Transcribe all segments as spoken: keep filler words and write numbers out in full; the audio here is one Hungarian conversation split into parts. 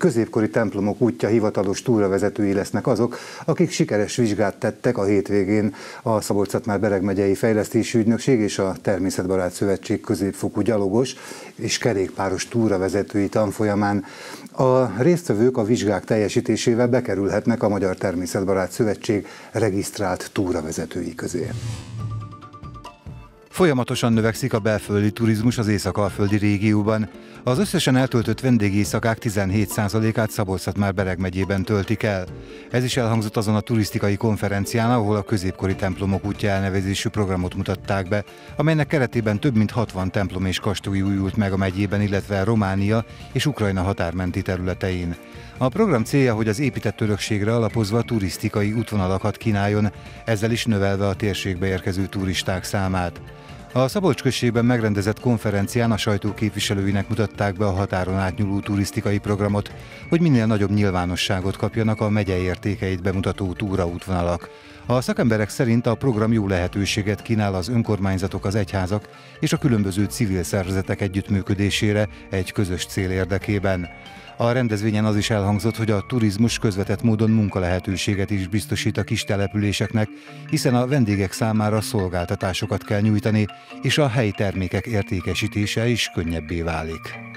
középkori templomok útja hivatalos túravezetői lesznek azok, akik sikeres vizsgát tettek a hétvégén a Szabolcs-Szatmár-Bereg megyei fejlesztési ügynökség és a Természetbarát Szövetség középfokú gyalogos és kerékpáros túravezetői tanfolyamán. A résztvevők a vizsgák teljesítésével bekerülhetnek a Magyar Természetbarát Szövetség regisztrált túravezetői közé. Folyamatosan növekszik a belföldi turizmus az észak-alföldi régióban. Az összesen eltöltött vendégéjszakák tizenhét százalékát Szabolcs-Szatmár-Bereg megyében töltik el. Ez is elhangzott azon a turisztikai konferencián, ahol a középkori templomok útja elnevezésű programot mutatták be, amelynek keretében több mint hatvan templom és kastély újult meg a megyében, illetve Románia és Ukrajna határmenti területein. A program célja, hogy az épített örökségre alapozva turisztikai útvonalakat kínáljon, ezzel is növelve a térségbe érkező turisták számát. A Szabolcs községben megrendezett konferencián a sajtó képviselőinek mutatták be a határon átnyúló turisztikai programot, hogy minél nagyobb nyilvánosságot kapjanak a megye értékeit bemutató túraútvonalak. A szakemberek szerint a program jó lehetőséget kínál az önkormányzatok, az egyházak és a különböző civil szervezetek együttműködésére egy közös cél érdekében. A rendezvényen az is elhangzott, hogy a turizmus közvetett módon munkalehetőséget is biztosít a kis településeknek, hiszen a vendégek számára szolgáltatásokat kell nyújtani, és a helyi termékek értékesítése is könnyebbé válik.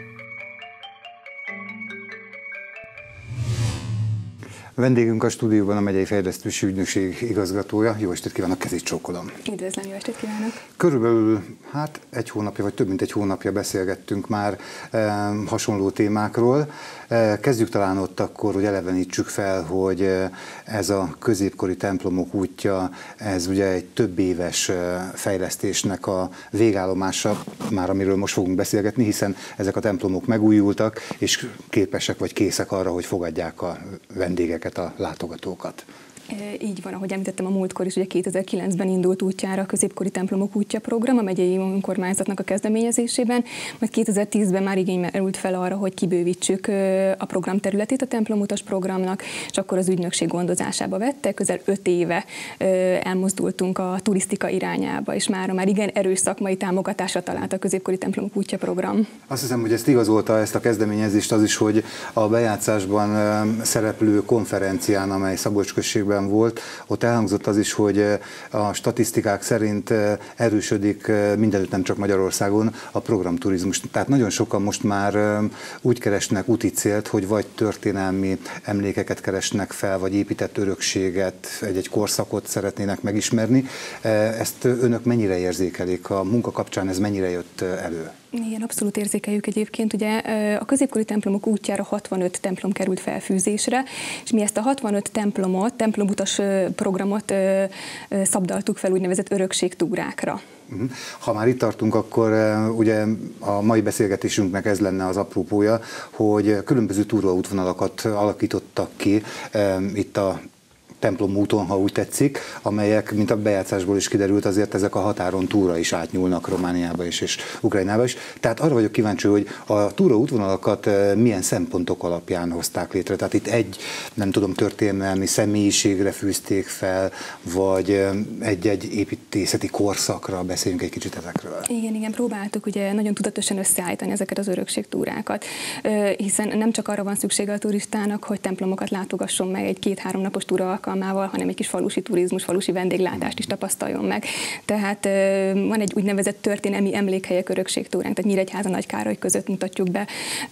Vendégünk a stúdióban a Megyei Fejlesztési Ügynökség igazgatója. Jó estét kívánok, kezét csókolom. Üdvözlöm, jó estét kívánok. Körülbelül hát egy hónapja, vagy több mint egy hónapja beszélgettünk már e, hasonló témákról. E, kezdjük talán ott akkor, hogy elevenítsük fel, hogy ez a középkori templomok útja, ez ugye egy több éves fejlesztésnek a végállomása, már amiről most fogunk beszélgetni, hiszen ezek a templomok megújultak, és képesek vagy készek arra, hogy fogadják a vendégeket, a látogatókat. Így van, ahogy említettem a múltkor is, ugye kétezer-kilencben indult útjára a középkori templomok útja program a megyei önkormányzatnak a kezdeményezésében, majd kétezer-tízben már igény merült fel arra, hogy kibővítsük a program területét a templomutas programnak, és akkor az ügynökség gondozásába vette, közel öt éve elmozdultunk a turisztika irányába, és mára már igen erős szakmai támogatásra talált a középkori templomok útja program. Azt hiszem, hogy ezt igazolta, ezt a kezdeményezést az is, hogy a bejátszásban szereplő konferencián, amely Szabolcs községben volt, ott elhangzott az is, hogy a statisztikák szerint erősödik mindenütt, nem csak Magyarországon a programturizmus. Tehát nagyon sokan most már úgy keresnek úti célt, hogy vagy történelmi emlékeket keresnek fel, vagy épített örökséget, egy-egy korszakot szeretnének megismerni. Ezt önök mennyire érzékelik? A munka kapcsán ez mennyire jött elő? Igen, abszolút érzékeljük egyébként. Ugye a középkori templomok útjára hatvanöt templom került felfűzésre, és mi ezt a hatvanöt templomot, templomutas programot szabdaltuk fel úgynevezett örökségtúrákra. Ha már itt tartunk, akkor ugye a mai beszélgetésünknek ez lenne az aprópója, hogy különböző túraútvonalakat alakítottak ki itt a templom úton, ha úgy tetszik, amelyek, mint a bejátszásból is kiderült, azért ezek a határon túra is átnyúlnak Romániába is és Ukrajnába is. Tehát arra vagyok kíváncsi, hogy a túra útvonalakat milyen szempontok alapján hozták létre. Tehát itt egy, nem tudom, történelmi személyiségre fűzték fel, vagy egy-egy építészeti korszakra, beszéljünk egy kicsit ezekről. Igen, igen, próbáltuk ugye nagyon tudatosan összeállítani ezeket az örökségtúrákat, hiszen nem csak arra van szüksége a turistának, hogy templomokat látogasson meg egy két-három napos túra alkalmával, hanem egy kis falusi turizmus, falusi vendéglátást is tapasztaljon meg. Tehát van egy úgynevezett történelmi emlékhelyek örökségtúránk, tehát Nyíregyháza, Nagykároly között mutatjuk be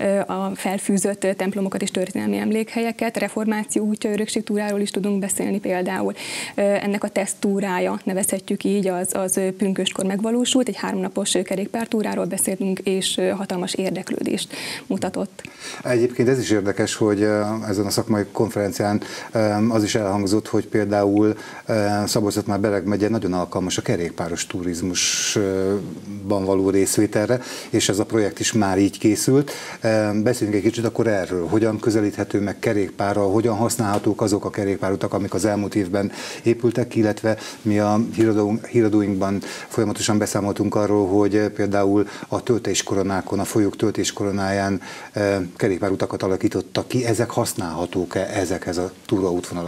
a felfűzött templomokat és történelmi emlékhelyeket. Reformáció útja örökségtúráról is tudunk beszélni például. Ennek a teszttúrája, nevezhetjük így, az, az pünköstkor megvalósult, egy háromnapos kerékpártúráról beszélünk, és hatalmas érdeklődést mutatott. Egyébként ez is érdekes, hogy ezen a szakmai konferencián az is elhangzott, hogy például Szabolcs-Szatmár-Bereg megye nagyon alkalmas a kerékpáros turizmusban való részvételre, és ez a projekt is már így készült. Beszéljünk egy kicsit akkor erről, hogyan közelíthető meg kerékpárral, hogyan használhatók azok a kerékpárutak, amik az elmúlt évben épültek, illetve mi a híradóinkban folyamatosan beszámoltunk arról, hogy például a töltéskoronákon, a folyók töltéskoronáján kerékpárutakat alakítottak ki, ezek használhatók-e ezekhez a túraútvonalakhoz?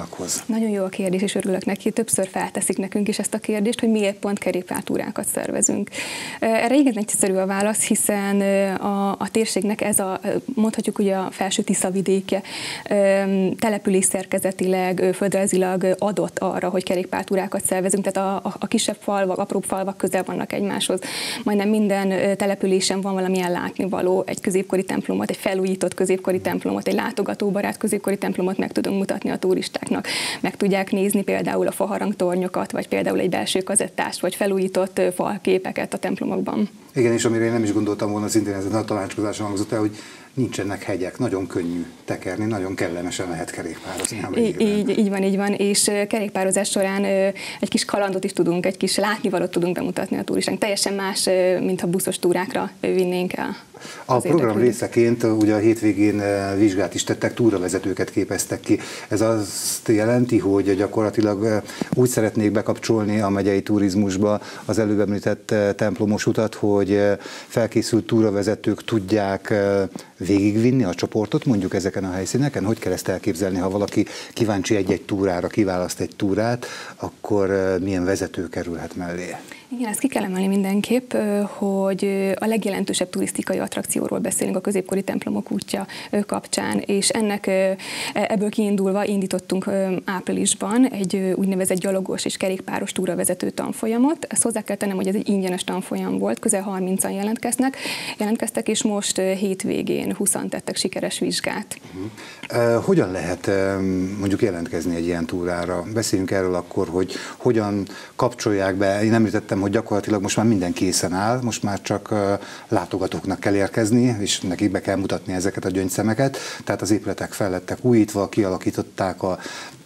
Nagyon jó a kérdés, és örülök neki. Többször felteszik nekünk is ezt a kérdést, hogy miért pont kerékpártúrákat szervezünk. Erre igen egyszerű a válasz, hiszen a, a térségnek ez a, mondhatjuk ugye a felső Tisza vidéke település szerkezetileg, földrajzilag adott arra, hogy kerékpártúrákat szervezünk, tehát a, a, a kisebb falvak, apróbb falvak közel vannak egymáshoz. Majdnem minden településen van valamilyen látnivaló, egy középkori templomot, egy felújított középkori templomot, egy látogatóbarát középkori templomot meg tudunk mutatni a turistáknak. Meg tudják nézni például a faharangtornyokat, vagy például egy belső kazettást, vagy felújított falképeket a templomokban. Igen, és amire én nem is gondoltam volna, szintén ezen a tanácskozáson hangzott el, hogy nincsenek hegyek, nagyon könnyű tekerni, nagyon kellemesen lehet kerékpározni. Így, így, így van, így van, és kerékpározás során egy kis kalandot is tudunk, egy kis látnivalót tudunk bemutatni a turistának. Teljesen más, mintha buszos túrákra vinnénk el. A program részeként ugye a hétvégén vizsgát is tettek, túravezetőket képeztek ki. Ez azt jelenti, hogy gyakorlatilag úgy szeretnék bekapcsolni a megyei turizmusba az előbb említett templomos utat, hogy felkészült túravezetők tudják végigvinni a csoportot mondjuk ezeken a helyszíneken? Hogy kell ezt elképzelni, ha valaki kíváncsi egy-egy túrára, kiválaszt egy túrát, akkor milyen vezető kerülhet mellé? Igen, ezt ki kell emelni mindenképp, hogy a legjelentősebb turisztikai attrakcióról beszélünk a középkori templomok útja kapcsán, és ennek ebből kiindulva indítottunk áprilisban egy úgynevezett gyalogos és kerékpáros túravezető tanfolyamot. Ezt hozzá kell tennem, hogy ez egy ingyenes tanfolyam volt, közel harmincan jelentkeznek, jelentkeztek, és most hétvégén húszan tettek sikeres vizsgát. Uh-huh. Hogyan lehet mondjuk jelentkezni egy ilyen túrára? Beszéljünk erről akkor, hogy hogyan kapcsolják be. Én említettem, hogy gyakorlatilag most már minden készen áll, most már csak látogatóknak kell érkezni, és nekik be kell mutatni ezeket a gyöngyszemeket, tehát az épületek fel lettek újítva, kialakították a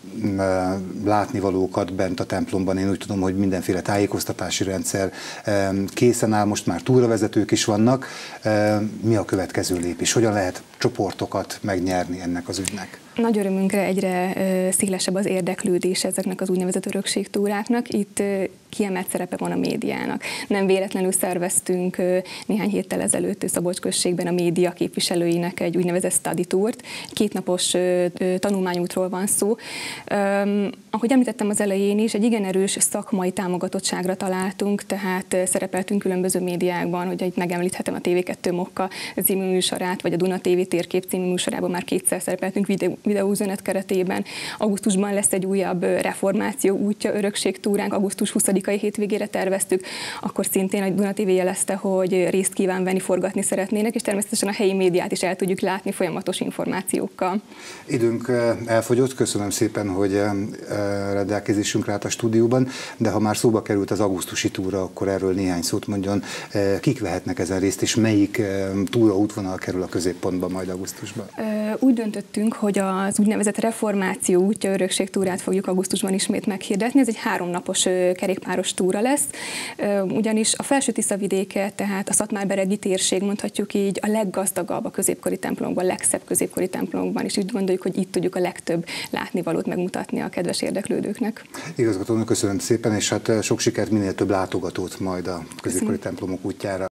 látnivalókat bent a templomban. Én úgy tudom, hogy mindenféle tájékoztatási rendszer készen áll, most már túravezetők is vannak. Mi a következő lépés? Hogyan lehet csoportokat megnyerni ennek az ügynek? Nagy örömünkre egyre szélesebb az érdeklődés ezeknek az úgynevezett örökségtúráknak. Itt kiemelt szerepe van a médiának. Nem véletlenül szerveztünk néhány héttel ezelőtt Szabolcs községben a média képviselőinek egy úgynevezett study tourt. Kétnapos tanulmányútról van szó. Ahogy említettem az elején is, egy igen erős szakmai támogatottságra találtunk, tehát szerepeltünk különböző médiákban, hogy itt megemlíthetem a té vé kettő Mokka című műsorát, vagy a Duna té vé Térkép című műsorában már kétszer szerepeltünk videó, videóüzenet keretében. Augusztusban lesz egy újabb reformáció útja örökségtúránk, augusztus huszadikai hétvégére terveztük, akkor szintén a Duna té vé jelezte, hogy részt kíván venni, forgatni szeretnének, és természetesen a helyi médiát is el tudjuk látni folyamatos információkkal. Időnk elfogyott, köszönöm szépen, hogy rendelkezésünkre állt a stúdióban, de ha már szóba került az augusztusi túra, akkor erről néhány szót mondjon. Kik vehetnek ezen részt, és melyik túra útvonal kerül a középpontba majd augusztusban? Úgy döntöttünk, hogy az úgynevezett reformáció útja örökségtúrát fogjuk augusztusban ismét meghirdetni. Ez egy háromnapos kerékpáros túra lesz, ugyanis a felső Tisza vidéke, tehát a szatmárberegi térség, mondhatjuk így, a leggazdagabb a középkori templomokban, a legszebb középkori templomokban, és úgy gondoljuk, hogy itt tudjuk a legtöbb látnivalót megmutatni a kedves érdeklődőknek. Igazgatónak köszönöm szépen, és hát sok sikert, minél több látogatót majd a középkori templomok útjára.